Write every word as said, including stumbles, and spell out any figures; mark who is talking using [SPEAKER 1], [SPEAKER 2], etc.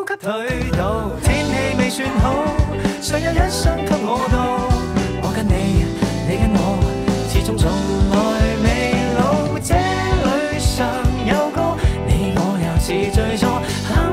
[SPEAKER 1] 給退到。天氣未算好，尚有一雙給我到。我跟你，你跟我，始終從來未老。這裏常有歌，你我又似最初。